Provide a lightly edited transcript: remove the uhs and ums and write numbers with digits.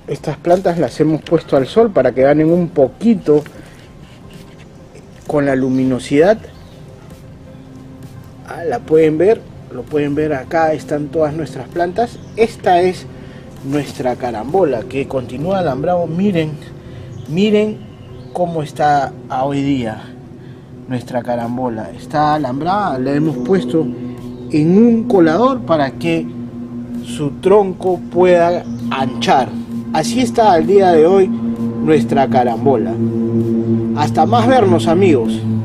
Estas plantas las hemos puesto al sol para que ganen un poquito con la luminosidad. La pueden ver, lo pueden ver acá, están todas nuestras plantas. Esta es nuestra carambola que continúa alambrado. Miren cómo está hoy día nuestra carambola. Está alambrada, la hemos puesto en un colador para que su tronco pueda anchar. Así está al día de hoy nuestra carambola. Hasta más vernos, amigos.